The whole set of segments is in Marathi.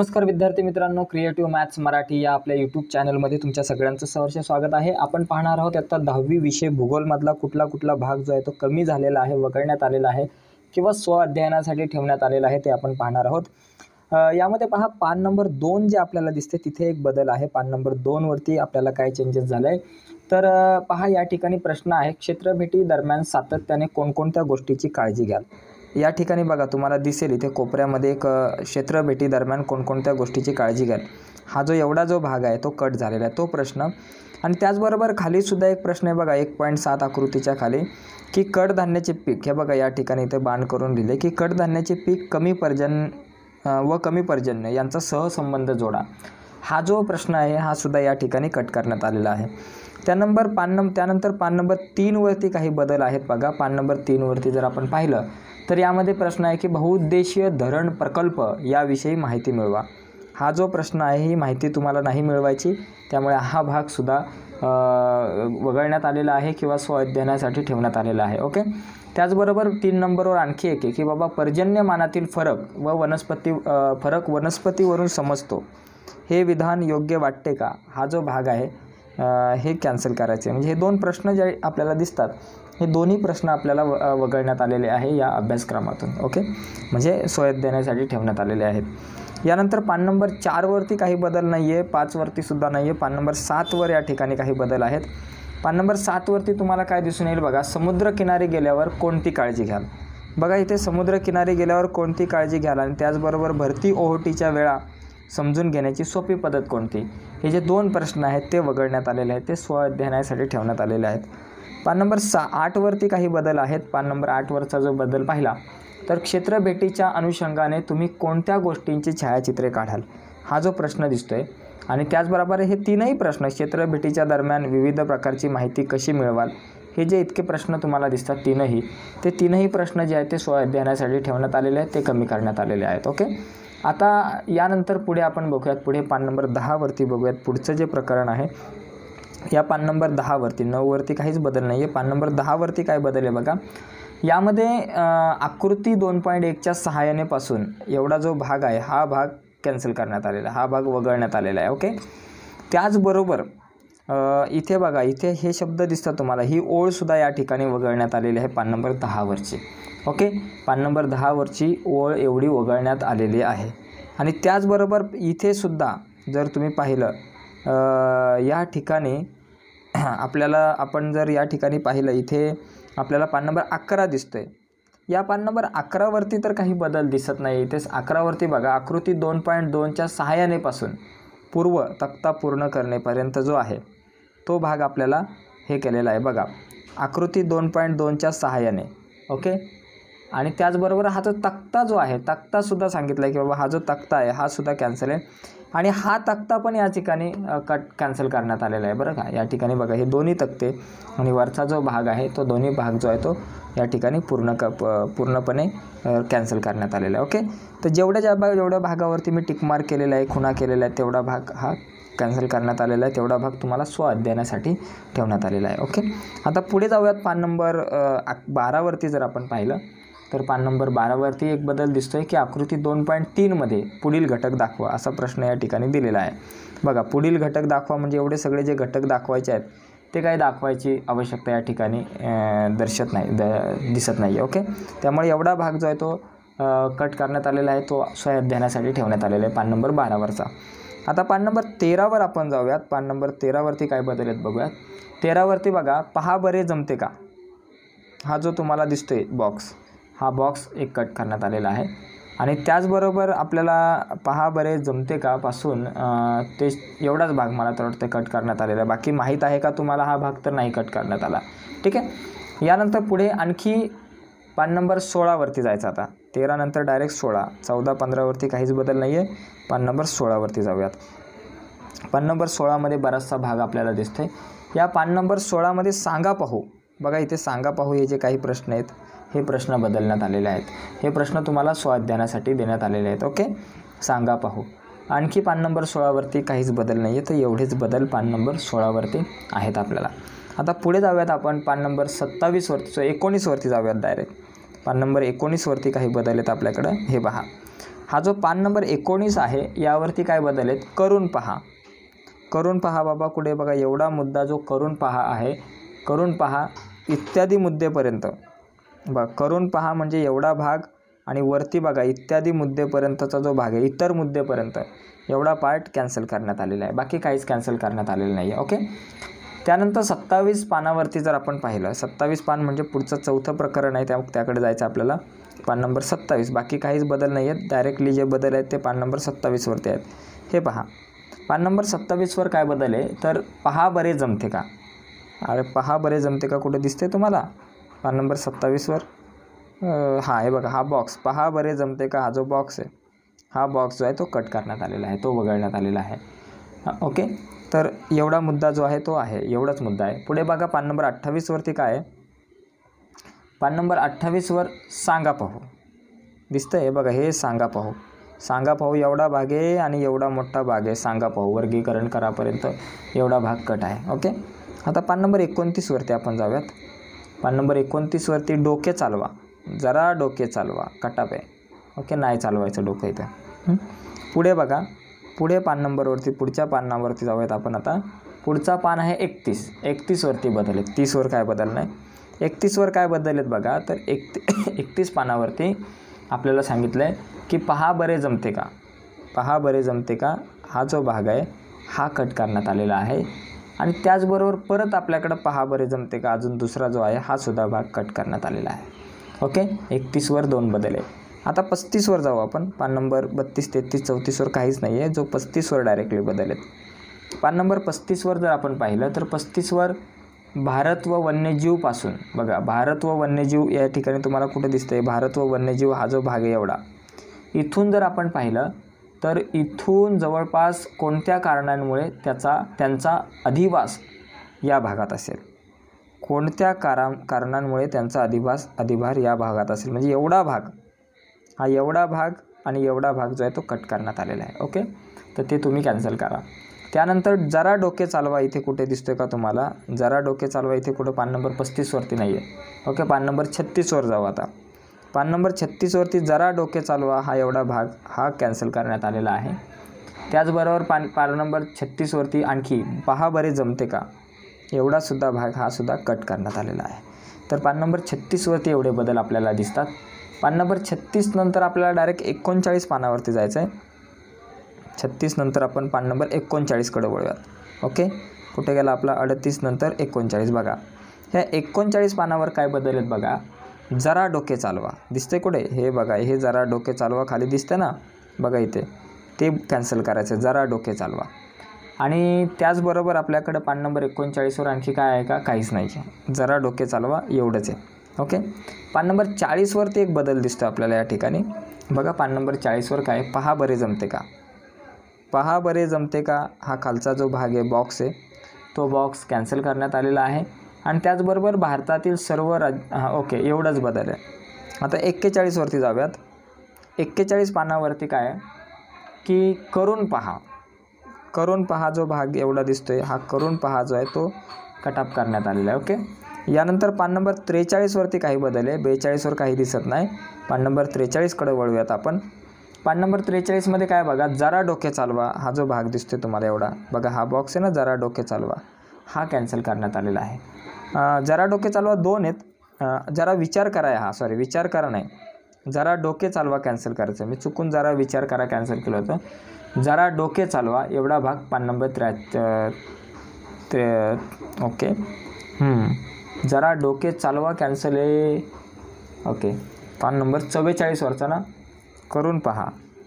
नमस्कार विद्यार्थी मित्रांनो, क्रिएटिव्ह मॅथ्स मराठी या आपल्या यूट्यूब चॅनलमध्ये तुमच्या सगळ्यांचं सहर्ष स्वागत आहे। आपण पाहणार आहोत आता 10वी विषय भूगोलमधला कुठला भाग जो आहे तो कमी झालेला आहे, वगळण्यात आलेला आहे किंवा स्व अध्ययनासाठी ठेवण्यात आलेला आहे ते आपण पाहणार आहोत। यामध्ये पहा पान नंबर 2 जे आपल्याला दिसते तिथे एक बदल आहे। पान नंबर 2 वरती आपल्याला काय चेंजेस झाले तर पहा या ठिकाणी प्रश्न आहे, क्षेत्रभेटी दरम्यान सातत्याने कोणकोणत्या गोष्टीची काळजी घ्याल। या ठिकाणी बघा तुम्हाला दिसेल इथे कोपऱ्यामध्ये एक क्षेत्रभेटी दरम्यान कोणकोणत्या गोष्टीची काळजी घ्याल। हा जो एवढा जो भाग आहे तो कट झालेला आहे तो प्रश्न। आणि त्याचबरोबर खाली सुद्धा एक प्रश्न आहे बघा 1.7 आकृतीच्या खाली की कडधान्याचे पीक, हे बघा या ठिकाणी इथे बाण करून दिले की कडधान्याचे पीक कमी पर्जन्य यांचा सहसंबंध जोडा। हा जो प्रश्न आहे हा सुद्धा या ठिकाणी कट करण्यात आलेला आहे। त्यानंतर पान नंबर 3 वरती काही बदल आहेत बघा। पान नंबर 3 वरती जर आपण पाहिलं तर यामध्ये प्रश्न आहे की बहुउद्देशीय धरण प्रकल्प याविषयी माहिती मिळवा। हा जो प्रश्न आहे ही माहिती तुम्हाला नाही मिळवायची, त्यामुळे हा भाग सुद्धा वगळण्यात आलेला आहे किंवा स्व अध्ययनासाठी ठेवण्यात आलेला आहे। ओके, त्याचबरोबर 3 नंबरवर आणखी एक आहे की बाबा पर्जन्यमानातील फरक वनस्पतीवरून समजतो, हे विधान योग्य वाटते का। हा जो भाग आहे हे कॅन्सल करायचे। म्हणजे हे दोन प्रश्न जे आपल्याला दिसतात हे दोन्ही प्रश्न आपल्याला वगळण्यात आलेले आहे या अभ्यासक्रमातून। ओके, म्हणजे स्व अध्ययनासाठी ठेवण्यात आलेले आहेत। यानंतर पान नंबर 4 वरती काही बदल नाही आहे, 5 वरती सुद्धा नाही आहे। पान नंबर 7 वर या ठिकाणी काही बदल आहेत। पान नंबर 7 वरती तुम्हाला काय दिसून येईल बघा, समुद्रकिनारी गेल्यावर कोणती काळजी घ्याल। बघा इथे समुद्रकिनारी गेल्यावर कोणती काळजी घ्याल आणि त्याचबरोबर भरती ओहोटीच्या वेळा समजून घेण्याची सोपी पद्धत कोणती, हे जे दोन प्रश्न आहेत ते वगळण्यात आलेले आहेत, ते स्व अध्ययनासाठी ठेवण्यात आलेले आहेत। पान नंबर 8 वरती काही बदल आहेत। पान नंबर 8 वरचा जो बदल पाहिला तर क्षेत्रभेटीच्या अनुषंगाने तुम्ही कोणत्या गोष्टींची छायाचित्रे काढाल, हा जो प्रश्न दिसतोय। आणि त्याचबरोबर हे तीनही प्रश्न क्षेत्रभेटीच्या दरम्यान विविध प्रकारची माहिती कशी मिळवाल, हे जे इतके प्रश्न तुम्हाला दिसतात तीनही प्रश्न जे आहेत ते स्व अध्ययनासाठी ठेवण्यात आलेले आहेत, ते कमी करण्यात आलेले आहेत। ओके, आता यानंतर पुढे आपण बघूयात, पुढे पान नंबर 10 वरती बघूयात पुढचं जे प्रकरण आहे। या पान नंबर 10 वरती 9 वरती काहीच बदल नाही आहे। पान नंबर 10 वरती काय बदल आहे बघा, यामध्ये आकृती 2.1 च्या सहाय्याने पासून एवढा जो भाग आहे हा भाग कॅन्सल करण्यात आलेला आहे, हा भाग वगळण्यात आलेला आहे। ओके, त्याचबरोबर इथे बघा इथे हे शब्द दिसतात तुम्हाला, ही ओळ सुद्धा या ठिकाणी वगळण्यात आलेली आहे पान नंबर 10 वरची। ओके, पान नंबर 10 वरची ओळ एवढी वगळण्यात आलेली आहे। आणि त्याचबरोबर इथे सुद्धा जर तुम्ही पाहिलं या ठिकाणी आपण जर या ठिकाणी पाहिलं इथे आपल्याला पान नंबर 11 दिसतोय। या पान नंबर 11 वरती तर काही बदल दिसत नाही। इथेच 11 वरती बघा आकृती 2.2 च्या सहाय्याने पासून पूर्व तक्ता पूर्ण करण्यापर्यंत जो आहे तो भाग आपल्याला हे केलेला आहे बघा, आकृती 2.2 च्या सहाय्याने। ओके, आणि त्याचबरोबर हा जो तक्ता जो आहे तक्तासुद्धा सांगितला आहे की बाबा हा जो तक्ता आहे हा सुद्धा कॅन्सल आहे। आणि हा तक्ता पण या ठिकाणी कॅन्सल करण्यात आलेला आहे बरं का। या ठिकाणी बघा हे दोन्ही तक्ते आणि वरचा जो भाग आहे तो दोन्ही भाग जो आहे तो या ठिकाणी पूर्णपणे कॅन्सल करण्यात आलेला आहे। ओके, तर जेवढ्या भागावरती मी टिक मार्क केलेला आहे, खुणा केलेला आहे, तेवढा भाग हा कॅन्सल करण्यात आलेला आहे, तेवढा भाग तुम्हाला स्व अध्ययनासाठी ठेवण्यात आलेला आहे। ओके, आता पुढे जाऊयात। पान नंबर 12 वरती जर आपण पाहिलं तर पान नंबर 12 वरती एक बदल दिसतोय की आकृती 2.3 मध्ये पुढील घटक दाखवा असा प्रश्न या ठिकाणी दिलेला आहे बघा। पुढील घटक दाखवा म्हणजे एवढे सगळे जे घटक दाखवायचे आहेत ते काही दाखवायची आवश्यकता या ठिकाणी दिसत नाही। ओके, त्यामुळे एवढा भाग जो आहे तो कट करण्यात आलेला आहे, तो स्व अध्ययनासाठी ठेवण्यात आलेला आहे पान नंबर 12 वरचा। आता पान नंबर 13 वर आपण जाऊयात। पान नंबर 13 वरती काय बदल आहेत बघूयात। 13 वरती बघा पहा बरे जमते का, हा जो तुम्हाला दिसतोय बॉक्स, हा बॉक्स एक कट करण्यात आलेला आहे। आणि त्याचबरोबर आपल्याला पहा बरे जमते का पासून ते एवढाच भाग मला तर वाटतं कट करण्यात आलेला आहे। बाकी माहीत आहे का तुम्हाला हा भाग तर नाही कट करण्यात आला। ठीक आहे, यानंतर पुढे आणखी पान नंबर 16 वरती जायचं। आता 13 नंतर डायरेक्ट 16, 14, 15 वरती काहीच बदल नाही आहे। पान नंबर 16 वरती जाऊयात। पान नंबर 16 मध्ये बराचसा भाग आपल्याला दिसतोय। या पान नंबर 16 मध्ये सांगा पाहू, बघा इथे सांगा पाहू हे जे काही प्रश्न आहेत हे प्रश्न बदलण्यात आलेले आहेत, हे प्रश्न तुम्हाला स्व अध्ययनासाठी देण्यात आलेले आहेत। ओके, सांगा पाहू। आणखी पान नंबर 16 वरती काहीच बदल नाही आहे, तर एवढेच बदल पान नंबर 16 वरती आहेत आपल्याला। आता पुढे जाऊयात आपण पान नंबर 27 वरती 19 वरती जाऊयात डायरेक्ट। पान नंबर 19 वरती काही बदल आहेत आपल्याकडं, हे पहा हा जो पान नंबर 19 आहे यावरती काय बदल आहेत, करून पहा. करून पहा बाबा, कुठे बघा एवढा मुद्दा जो करून पहा आहे, करून पहा इत्यादी मुद्देपर्यंत बघा, करून पहा म्हणजे एवढा भाग आणि वरती बघा इत्यादी मुद्देपर्यंतचा जो भाग आहे, इतर मुद्देपर्यंत एवढा पार्ट कॅन्सल करण्यात आलेला आहे, बाकी काहीच कॅन्सल करण्यात आलेलं नाही आहे. ओके. त्यानंतर 27 पानावरती जर आपण पाहिलं, 27 पान म्हणजे पुढचं 4थं प्रकरण आहे, त्याकडे जायचं आपल्याला. पान नंबर 27, बाकी काहीच बदल नाही आहेत, डायरेक्टली जे बदल आहेत ते पान नंबर 27वरती आहेत. हे पहा, पान नंबर 27वर काय बदल आहे, तर पहा बरे जमते का. अरे पहा बरे जमते का कुठे दिसते तुम्हाला पान नंबर 27वर? हां, हे बघा हा बॉक्स, पहा बरे जमते का, हा जो बॉक्स आहे, हा बॉक्स जो आहे तो कट करण्यात आलेला आहे, तो वगळण्यात आलेला आहे. ओके. तर एवढा मुद्दा जो आहे तो आहे, एवढाच मुद्दा आहे. पुढे बघा पान नंबर 28वरती काय आहे, पान नंबर 28वर सांगा पाहू दिसतं आहे. बघा हे सांगा पाहू, सांगा पाहू एवढा भाग आहे आणि एवढा मोठा भाग आहे. सांगा पाहू वर्गीकरण करापर्यंत एवढा भाग कट आहे. ओके. आता पान नंबर 29वरती आपण जाऊयात. पान नंबर 29वरती डोके चालवा, जरा डोके चालवा, कटाप आहे. ओके, नाही चालवायचं डोकं इथं. पुढे बघा, पुढे पान नंबरवरती, पुढच्या पानावरती जाऊयात आपण आता. पुढचा पान आहे 31. 31वरती बदल आहेत, 30वर काय बदल नाही. 31वर काय बदल आहेत बघा, तर 31 पानावरती आपल्याला सांगितलं आहे की पहा बरे जमते का, पहा बरे जमते का हा जो भाग आहे हा कट करण्यात आलेला आहे. आणि त्याचबरोबर परत आपल्याकडं पहा बरे जमते का अजून दुसरा जो आहे हा सुद्धा भाग कट करण्यात आलेला आहे. ओके. 31वर 2 बदल आहे. आता 35वर जाऊ आपण. पान नंबर 32, 33, 34वर काहीच नाही आहे, जो 35वर डायरेक्टली बदल आहेत. पान नंबर 35वर जर आपण पाहिलं तर 35वर भारत व वन्यजीवपासून बघा, भारत व वन्यजीव या ठिकाणी तुम्हाला कुठे दिसतं आहे, भारत व वन्यजीव हा जो भाग आहे एवढा, इथून जर आपण पाहिलं तर इथून जवळपास कोणत्या कारणांमुळे त्यांचा अधिवास या भागात असेल, कोणत्या कारणांमुळे त्यांचा अधिभार या भागात असेल, म्हणजे एवढा भाग, हा एवढा भाग आणि एवढा भाग जो आहे तो कट करण्यात आलेला आहे. ओके. तर ते तुम्ही कॅन्सल करा. त्यानंतर जरा डोके चालवा इथे कुठे दिसतोय का तुम्हाला, जरा डोके चालवा इथे कुठं पान नंबर 35वरती नाही आहे. ओके. पान नंबर 36वर जाऊ आता. पान नंबर 36वरती जरा डोके चालवा हा एवढा भाग हा कॅन्सल करण्यात आलेला आहे. त्याचबरोबर पान नंबर 36वरती आणखी पहा बरे जमते का एवढासुद्धा भाग हा सुद्धा कट करण्यात आलेला आहे. तर पान नंबर 36वरती एवढे बदल आपल्याला दिसतात. पान नंबर 36 नंतर आपल्याला डायरेक्ट 39 पानावरती जायचं आहे. 36 नंतर आपण पान नंबर 39कडे वळूयात. ओके. कुठे गेला आपला 38 नंतर 39. बघा ह्या 39 पानावर काय बदल आहेत बघा, जरा डोके चालवा दिसते कुठे, हे बघा हे जरा डोके चालवा खाली दिसते ना, बघा इथे, ते कॅन्सल करायचं, जरा डोके चालवा. आणि त्याचबरोबर आपल्याकडे पान नंबर 39वर आणखी काय आहे का, काहीच नाही आहे, जरा डोके चालवा एवढंच आहे. ओके. पान नंबर 40वरती एक बदल दिसतो आपल्याला या ठिकाणी. बघा पान नंबर 40वर काय, पहा बरे जमते का, पहा बरे जमते का हा खालचा जो भाग आहे बॉक्स आहे तो बॉक्स कॅन्सल करण्यात आलेला आहे. आणि त्याचबरोबर भारतातील सर्व ओके एवढंच बदल आहे. आता 41वरती जाऊयात. 41 पानावरती काय आहे की करून पहा, करून पहा जो भाग एवढा दिसतोय हा करून पहा जो आहे तो कटअप करण्यात आलेला आहे. ओके. यानंतर पान नंबर 43वरती काही बदल आहे, 42वर काही दिसत नाही. पान नंबर 43कडे वळूयात आपण. पान नंबर 43मध्ये काय बघा, जरा डोके चालवा हा जो भाग दिसतोय तुम्हाला एवढा, बघा हा बॉक्स आहे ना, जरा डोके चालवा हा कॅन्सल करण्यात आलेला आहे. जरा डोके चालवा 2 आहेत, जरा विचार करा आहे हा, सॉरी विचार करा नाही, जरा डोके चालवा कॅन्सल करायचं, मी चुकून जरा विचार करा कॅन्सल केलं होतं. जरा डोके चालवा एवढा भाग पान नंबर ओके जरा डोके चालवा कॅन्सल आहे. ओके. पान नंबर 44वरचा ना, करून पहा.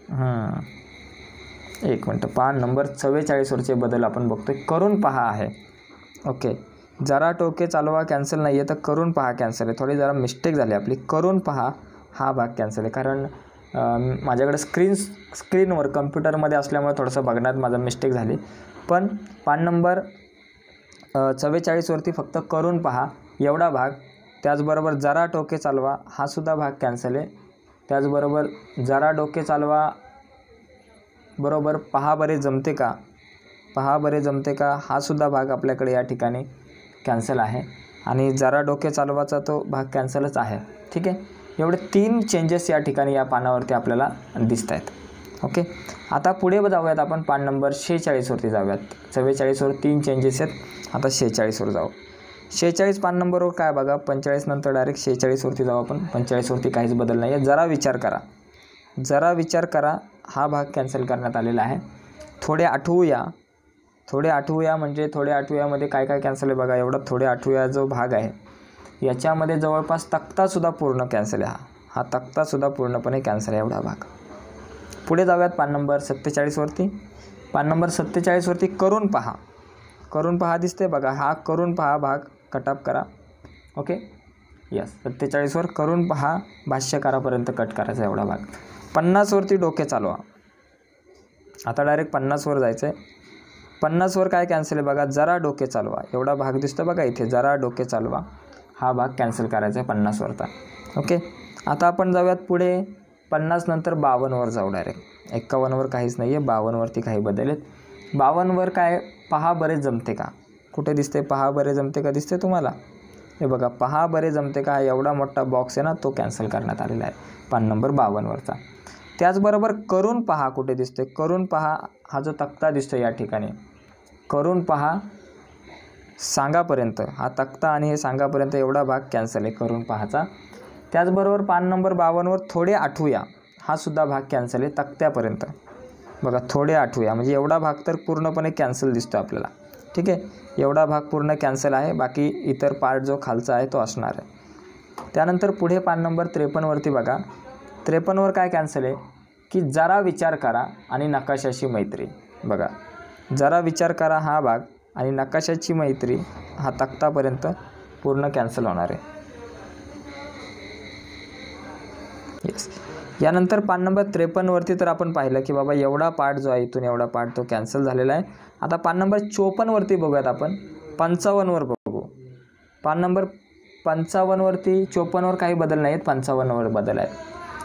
एक मिनटं, पान नंबर 44वरचे बदल आपण बघतोय, करून पहा आहे. ओके. जरा डोके चालवा कॅन्सल नाही आहे, तर करून पहा कॅन्सल आहे. थोडी जरा मिस्टेक झाली आपली, करून पहा हा भाग कॅन्सल आहे, कारण माझ्याकडे स्क्रीनवर कम्प्युटरमध्ये असल्यामुळे थोडंसं बघण्यात माझा मिस्टेक झाली. पण पान नंबर 44वरती फक्त करून पहा एवढा भाग, त्याचबरोबर जरा डोके चालवा हा सुद्धा भाग कॅन्सल आहे. त्याचबरोबर जरा डोके चालवा बरोबर पहा बरे जमते का, पहा बरे जमते का हा सुद्धा भाग आपल्याकडे या ठिकाणी कॅन्सल आहे. आणि जरा डोके चालवाचा तो भाग कॅन्सलच आहे. ठीक आहे. एवढे 3 चेंजेस या ठिकाणी या पानावरती आपल्याला दिसत आहेत. ओके, आता पुढे जाऊयात आपण पान नंबर 46 वरती जाऊयात. 44 वर 3 चेंजेस आहेत. आता 46 वर जाऊ. 46 पान नंबरवर काय बघा, 45 नंतर डायरेक्ट 46 वरती जाऊ आपण. 45 वरती काहीच बदल नाही आहे. जरा विचार करा, जरा विचार करा. हा भाग कॅन्सल करण्यात आलेला आहे. थोडे आठवूया, थोडे आठवूया म्हणजे थोडे आठवूयामध्ये काय काय कॅन्सल आहे बघा. एवढा थोडे आठवूया जो भाग आहे याच्यामध्ये जवळपास तक्तासुद्धा पूर्ण कॅन्सल आहे. हा तक्तासुद्धा पूर्णपणे कॅन्सल आहे एवढा भाग. पुढे जाऊयात पान नंबर 47 वरती. पान नंबर 47 वरती करून पहा. करून पहा दिसते बघा. हा करून पहा भाग कटअप करा. ओके, यस, 47 वर करून पहा भाष्यकारापर्यंत कट करायचा एवढा भाग. 50 वरती डोके चालवा. आता डायरेक्ट 50 वर जायचं आहे. 50 वर काय कॅन्सल आहे बघा, जरा डोके चालवा एवढा भाग दिसतो बघा इथे. जरा डोके चालवा हा भाग कॅन्सल करायचा आहे 50 वरचा. ओके, आता आपण जाऊयात पुढे. 50 नंतर 52 वर जाऊ डायरेक्ट. 51 वर काहीच नाही आहे. 52 वरती काही बदल आहेत. 52 वर काय, पहा बरे जमते का. कुठे दिसते, पहा बरे जमते का दिसते तुम्हाला. हे बघा, पहा बरे जमते का, हा एवढा मोठा बॉक्स आहे ना, तो कॅन्सल करण्यात आलेला आहे पान नंबर 52 वरचा. त्याचबरोबर करून पहा कुठे दिसते. करून पहा हा जो तक्ता दिसतो या ठिकाणी, करून पहा सांगापर्यंत, हा तक्ता आणि हे सांगापर्यंत एवढा भाग कॅन्सल आहे करून पहाचा. त्याचबरोबर पान नंबर 52 वर थोडे आठवूया हा सुद्धा भाग कॅन्सल आहे तक्त्यापर्यंत. बघा, थोडे आठवूया म्हणजे एवढा भाग तर पूर्णपणे कॅन्सल दिसतो आपल्याला. ठीक आहे, एवढा भाग पूर्ण कॅन्सल आहे. बाकी इतर पार्ट जो खालचा आहे तो असणार आहे. त्यानंतर पुढे पान नंबर 53 वरती बघा. 53 वर काय कॅन्सल आहे की जरा विचार करा आणि नकाशाशी मैत्री. बघा, जरा विचार करा हा भाग आणि नकाशाची मैत्री हा तक्तापर्यंत पूर्ण कॅन्सल होणार आहे. येस, यानंतर पान नंबर 53 वरती तर आपण पाहिलं की बाबा एवढा पार्ट जो आहे इथून एवढा पार्ट तो कॅन्सल झालेला आहे. आता पान नंबर 54 वरती बघूयात आपण. 55 वर बघू. पान नंबर 55 वरती 54 वर काही बदल नाही आहेत. 55 वर बदल आहेत.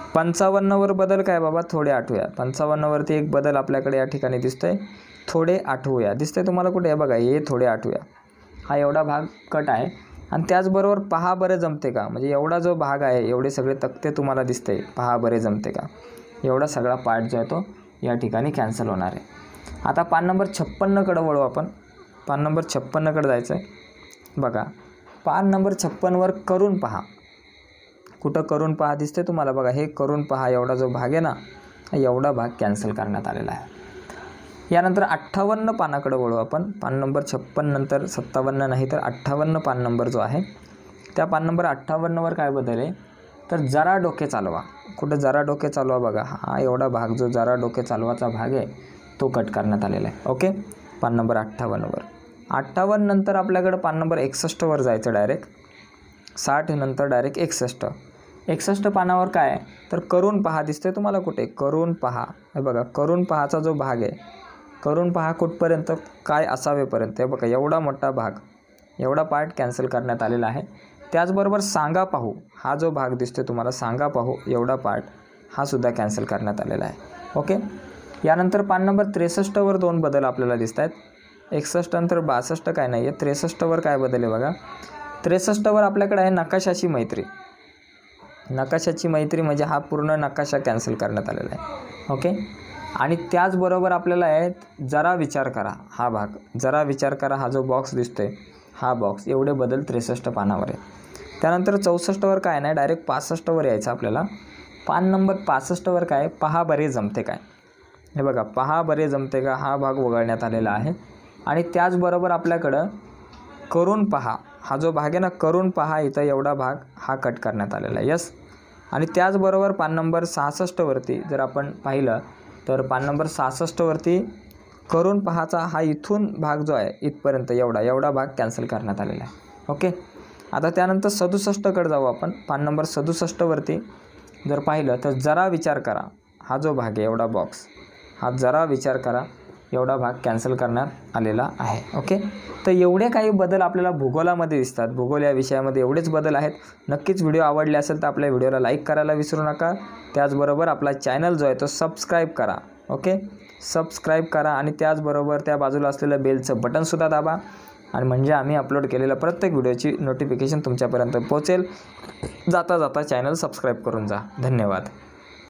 55 वर बदल काय बाबा, थोडे आठवूया. 55 वरती एक बदल आपल्याकडे या ठिकाणी दिसतोय. थोडे आठवूया दिसतंय तुम्हाला कुठे आहे बघा, हे थोडे आठवूया हा एवढा भाग कट आहे. आणि त्याचबरोबर पहा बरे जमते का, म्हणजे एवढा जो भाग आहे, एवढे सगळे तक्ते तुम्हाला दिसते, पहा बरे जमते का, एवढा सगळा पार्ट जो आहे तो या ठिकाणी कॅन्सल होणार आहे. आता पान नंबर 56 कडे वळू आपण. पान नंबर 56 कडे जायचं आहे बघा. पान नंबर 56 वर करून पहा. कुठं करून पहा दिसते तुम्हाला बघा. हे करून पहा एवढा जो भाग आहे ना, एवढा भाग कॅन्सल करण्यात आलेला आहे. यानंतर 58 पानाकडे वळू आपण. पान नंबर 56 नंतर 57 नाही तर 58 पान नंबर जो आहे त्या पान नंबर 58 वर काय बदल आहे तर जरा डोके चालवा. कुठं जरा डोके चालवा बघा. हा एवढा भाग जो जरा डोके चालवाचा भाग आहे तो कट करण्यात आलेला आहे. ओके, पान नंबर 58 वर. 58 नंतर आपल्याकडे पान नंबर 61 वर जायचं डायरेक्ट. 60 नंतर डायरेक्ट 61. 61 पानावर काय तर करून पहा दिसते तुम्हाला कुठे. करून पहा हे बघा. करून पहाचा जो भाग आहे, करून पहा कुठपर्यंत काय असावेपर्यंत. हे बघा, एवढा मोठा भाग, एवढा पार्ट कॅन्सल करण्यात आलेला आहे. त्याचबरोबर सांगा पाहू हा जो भाग दिसतो तुम्हाला, सांगा पाहू एवढा पार्ट हा सुद्धा कॅन्सल करण्यात आलेला आहे. ओके, यानंतर पान नंबर 63 वर 2 बदल आपल्याला दिसत आहेत. 61 नंतर 62 काय नाही आहे. 63 वर काय बदल आहे बघा. 63 वर आपल्याकडे आहे नकाशाची मैत्री. नकाशाची मैत्री म्हणजे हा पूर्ण नकाशा कॅन्सल करण्यात आलेला आहे. ओके, आणि त्याचबरोबर आपल्याला आहे जरा विचार करा हा भाग. जरा विचार करा हा जो बॉक्स दिसतोय हा बॉक्स, एवढे बदल 63 पानावर आहे. त्यानंतर 64 वर काय नाही, डायरेक्ट 65 वर यायचं आपल्याला. पान नंबर 65 वर काय, पहा बरे जमते काय. हे बघा, पहा बरे जमते का हा भाग वगळण्यात आलेला आहे. आणि त्याचबरोबर आपल्याकडं करून पहा हा जो भाग आहे ना, करून पहा इथं एवढा भाग हा कट करण्यात आलेला आहे. यस, आणि त्याचबरोबर पान नंबर 66 वरती जर आपण पाहिलं तर पान नंबर 66 वरती करून पहाचा हा इथून भाग जो आहे इथपर्यंत एवढा भाग कॅन्सल करण्यात आलेला आहे. ओके, आता त्यानंतर 67 कडे जाऊ आपण. पान नंबर 67 वरती जर पाहिलं तर जरा विचार करा हा जो भाग आहे, एवढा बॉक्स, हा जरा विचार करा एवढा भाग कॅन्सल करण्यात आलेला आहे. ओके, तर एवढे काही बदल आपल्याला भूगोलामध्ये दिसतात. भूगोल या विषयामध्ये एवढेच बदल आहेत. नक्कीच व्हिडिओ आवडले असेल तर आपल्या व्हिडिओला लाईक करायला विसरू नका. त्याचबरोबर आपला चॅनल जो आहे तो सबस्क्राईब करा. ओके, सबस्क्राईब करा आणि त्याचबरोबर त्या बाजूला असलेलं बेलचं बटनसुद्धा दाबा आणि म्हणजे आम्ही अपलोड केलेल्या प्रत्येक व्हिडिओची नोटिफिकेशन तुमच्यापर्यंत पोहोचेल. जाता जाता चॅनल सबस्क्राईब करून जा. धन्यवाद.